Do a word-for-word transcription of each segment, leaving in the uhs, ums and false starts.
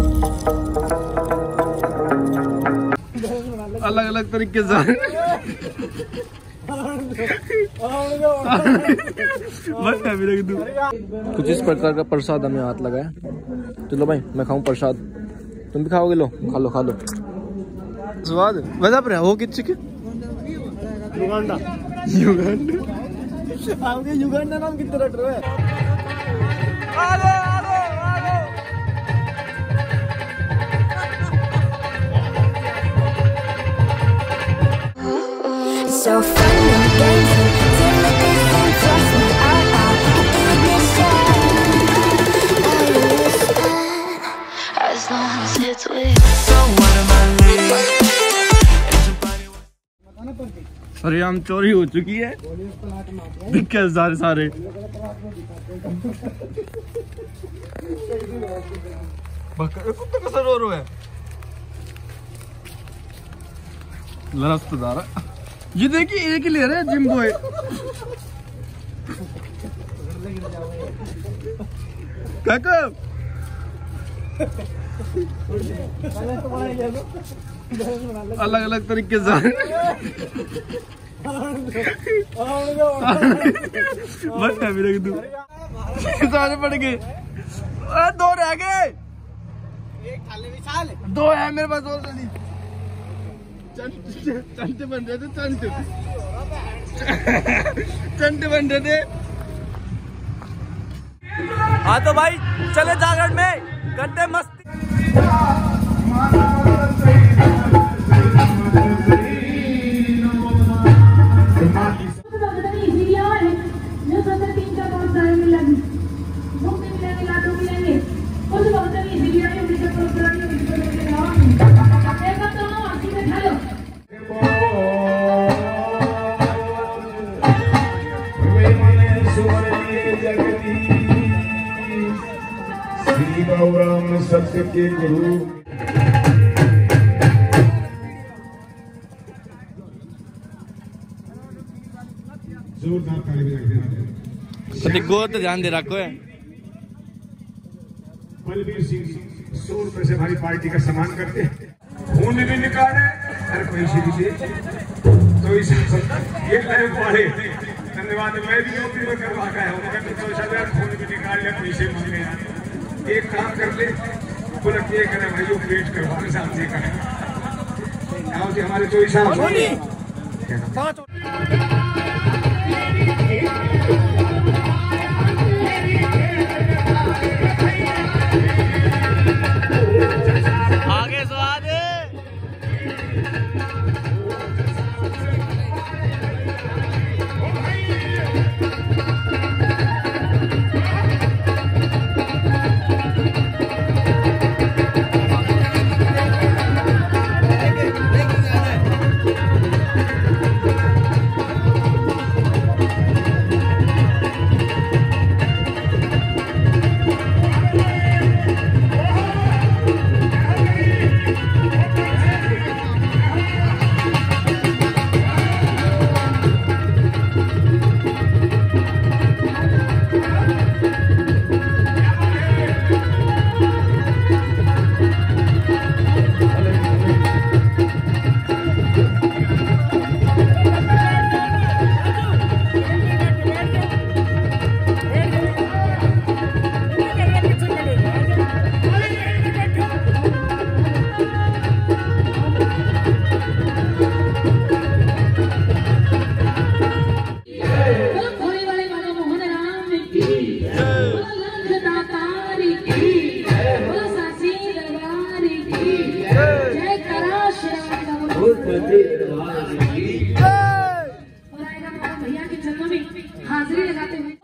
अलग अलग तरीके से कुछ इस प्रकार का प्रसाद हमें हाथ लगा है। चलो भाई मैं खाऊं प्रसाद, तुम भी खाओगे? लो खा लो खा लो। स्वाद वैसा पर हो किसी के युगांडा युगांडा आपके युगांडा नाम कितना रट रहे हैं। आगे आगे आगे So fun and games until the distance trust me out of ignition. I listen as long as it's with. So what am I living? अरे आम चोरी हो चुकी है, दिक्कत सारे सारे कुत्ते कैसे रो रहे हैं। लरस्तदार ये देखिए एक ही ले रहे हैं जिम बॉय। काका अलग अलग तरीके से सारे पड़ गए, दो रह गए, दो है मेरे पास और जल्दी। चंटे बन रहे थे, चंटे चंटे बन रहे थे। हाँ तो भाई चले जागरण में करते मस्ती। राम सत्य के गुरु जोरदार ताली बजा गो तो ध्यान दे रखो है। बलबीर सिंह सौ रुपए से हमारी पार्टी का सम्मान करते हैं, खून भी निकाले और पैसे भी दे, तो इस ये बड़े धन्यवाद। मैं भी यूपी में करवा का है, खून भी निकाल लिया, पैसे मांगे। एक काम कर ले, बोला ये करें भाइयों, वेट करवाने सामने करें हमारे तो हिसाब आगे स्वाद भैया के चरणों में हाजिरी लगाते हुए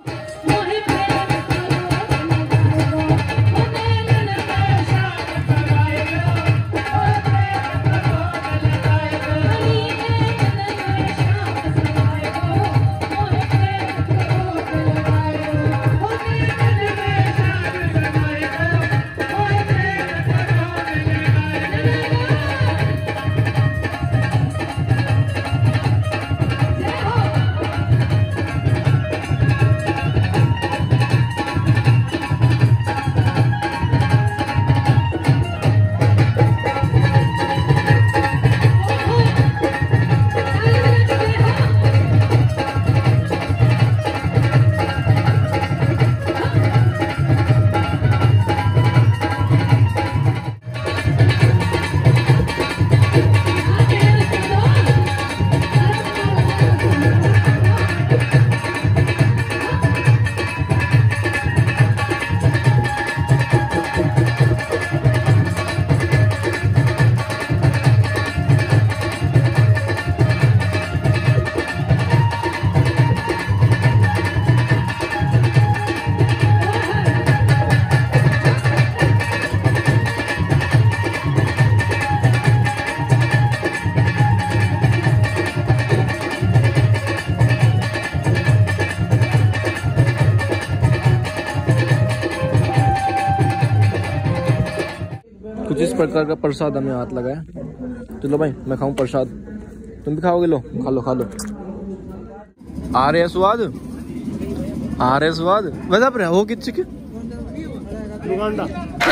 कुछ इस प्रकार का प्रसाद हमें हाथ लगा है। चलो भाई मैं खाऊं प्रसाद, तुम भी खाओगे? लो खा लो खा लो। आ रहे हैं स्वाद, आ रहे स्वाद। वैसा पर हो किस के युगांडा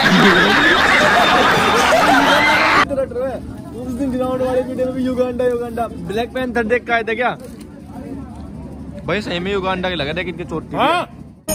उस दिन ग्राउंड वाले वीडियो में युगांडा युगांडा ब्लैक पैंथर देख के आए थे क्या भाई? सही में युगांडा के लगा था किनके चोट। हाँ?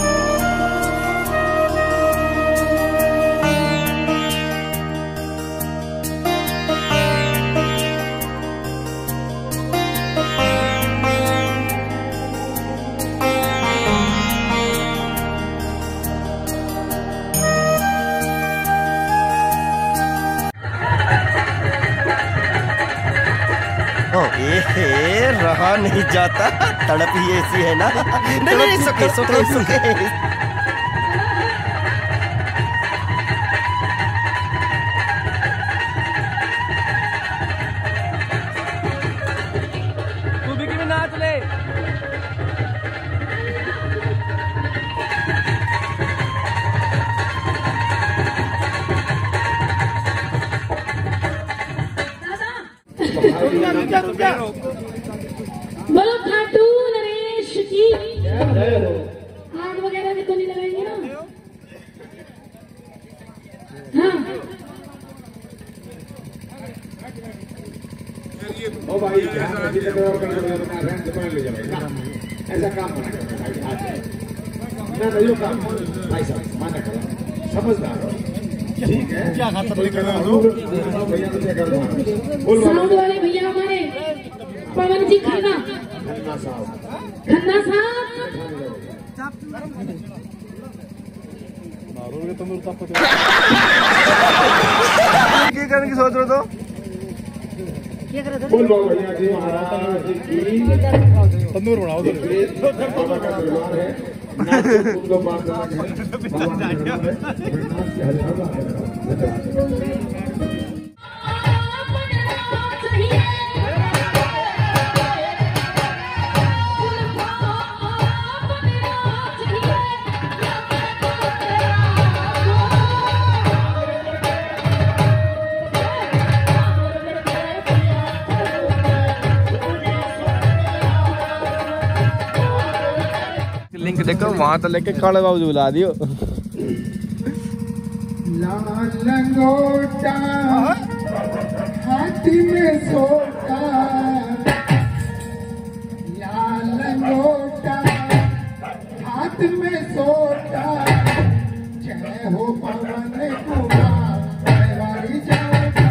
ए, रहा नहीं जाता, तड़प ही ऐसी है ना। नहीं नहीं सुखे सुखे सुखे। तू भी कि नाच ले। बोलो खाटू नरेश की आग वगैरह भी तो नहीं लगाएंगे ना? हाँ ओ भाई ऐसा काम ना काम भाई साहब माना करो, समझदार हो, ठीक है? क्या खाता भैया साउंड वाले भैया हमारे पवन जी खन्ना खन्ना साहब खन्ना साहब क्या करने की सोच रहे तो? बोल बाबा भैया जी महाराज की तंदूर बनाओ बाबा का दरबार है। लिंक देखो वहां तो लेके काले बाबू बुला दियो। लाल लंगोटा हाथी में सोटा, लाल लंगोटा हाथ में सोटा, जय हो पवन कुमार वाली जाता।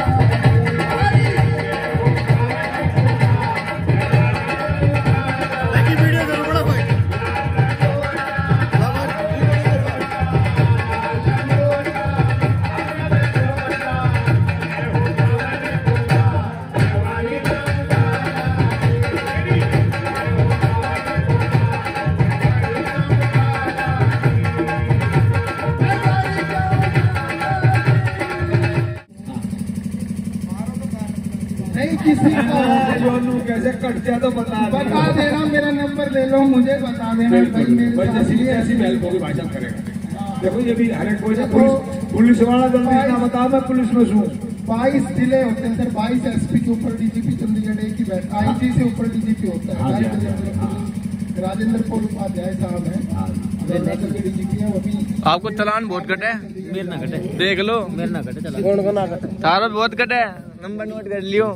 नहीं किसी का कैसे कट जाए तो बता बता देना, मेरा नंबर ले लो, मुझे बता देना भाई। जैसी जैसी हेल्प होगी भाई साहब करेगा। देखो ये भी हर एक कोई पुलिस वाला जल्दी ना बताओ, मैं पुलिस में हूँ। बाईस जिले होते हैं सर, बाईस एसपी के ऊपर डीजीपी चंडीगढ़ एक ही बैठ, आईजी से ऊपर डीजीपी होता है। राजेंद्र पौल उपाध्याय साहब है डीजीपी है। वो भी आपको चलान बहुत कटे, मेरे ना कटे, देख लो मेरे ना कटे चला। कौन को ना कटे? तारा बहुत कटे, नंबर नोट कर लियो।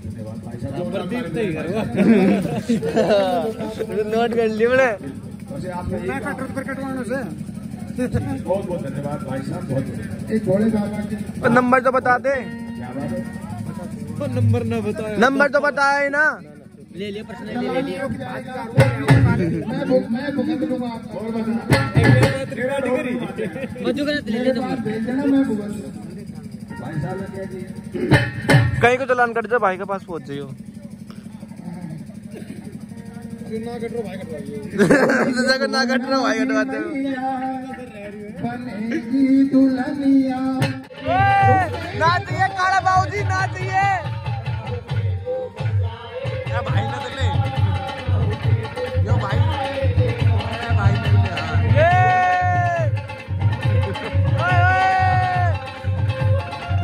नोट कर लियो मैंने। बहुत बहुत धन्यवाद भाई साहब, बहुत एक भोले बाबा के नंबर तो बता दे। नंबर ना बताया, नंबर तो बताए ना। ले लिया पर्सनल ले लिया। मैं भुग मैं भुगत दूंगा आपको। और मजू का ले ले नंबर भेज देना, मैं भुगत भाई साहब ने कह दिया। कहीं को चलान कट जाए भाई के पास पहुंच जाइयो। ना कट रहा भाई कटवा ना कट रहा भाई कटवाते बनेगी दुल्हनिया। नाचिए काला बाबू जी, नाचिए। क्या भाई ना तकले यो भाई ए भाई ये ओए ओए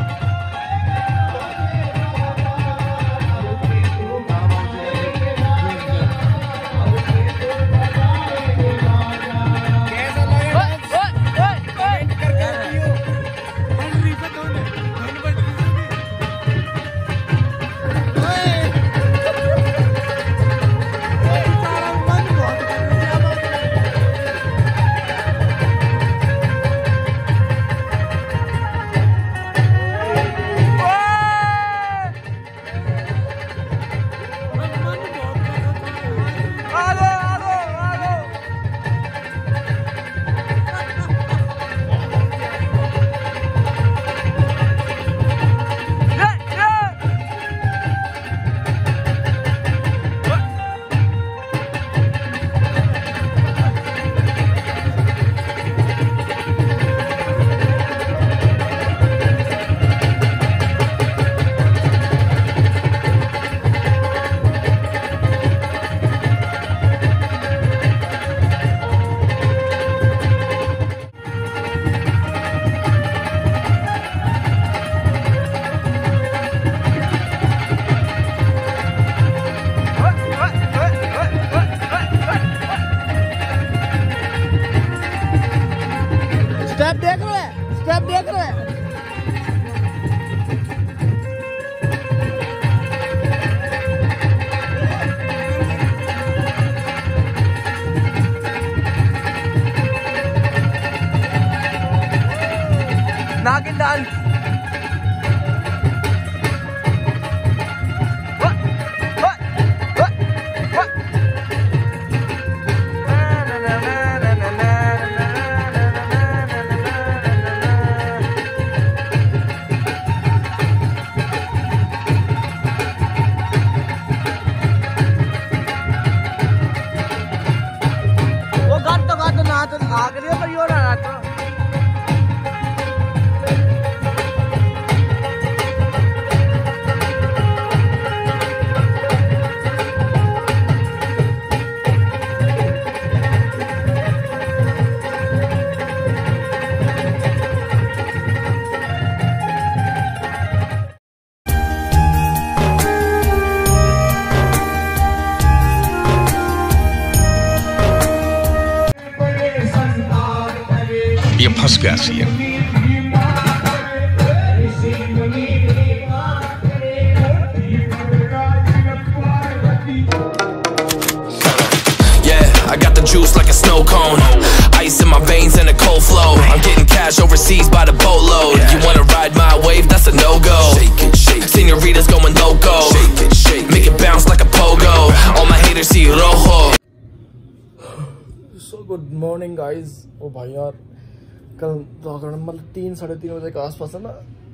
Garcia. I got the juice like a snow cone. Ice in my veins and a cold flow. I'm getting cash overseas by the boatload. You wanna ride my wave? That's a no-go. Shake it, shake it. Señoritas going loco. Shake it, shake it. Make it bounce like a pogo. All my haters see rojo. So good morning guys. ओ भाई यार कल जागरण मतलब तीन साढ़े तीन बजे के आसपास है ना,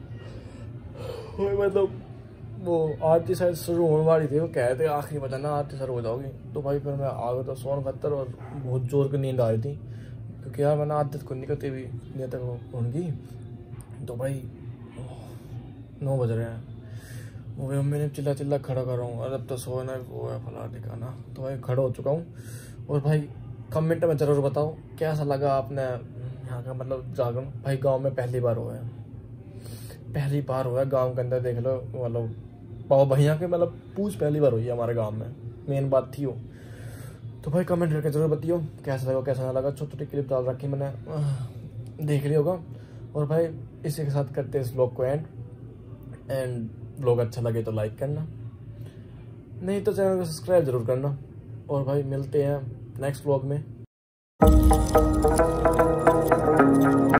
मतलब वो आरती शायद शुरू होने वाली थी। वो कह रहे थे आखिरी बजा ना आरती शुरू हो जाओगी, तो भाई फिर मैं आ गया था सोन खतर और बहुत जोर की नींद आ रही थी, क्योंकि यार मैंने आदत को नहीं करती हुई नींद तक उनकी। तो भाई नौ बज रहे हैं, वो भाई मैंने चिल्ला चिल्ला खड़ा कर रहा हूँ, और अब तो सोना वो है फला ठिकाना। तो भाई खड़ा हो चुका हूँ, और भाई कमेंट में ज़रूर बताओ कैसा लगा आपने यहाँ का मतलब जागरण। भाई गाँव में पहली बार हुआ है, पहली बार हुआ है गाँव के अंदर, देख लो मतलब पाओ भैया के मतलब पूछ पहली बार हुई है हमारे गांव में, मेन बात थी वो। तो भाई कमेंट करके जरूर बताइए कैसा लगा कैसा ना लगा। छोटी छोटी क्लिप डाल रखी मैंने, देख लिया होगा। और भाई इसी के साथ करते हैं इस ब्लॉग को एंड एंड ब्लॉग अच्छा लगे तो लाइक करना, नहीं तो चैनल को सब्सक्राइब जरूर करना। और भाई मिलते हैं नेक्स्ट ब्लॉग में।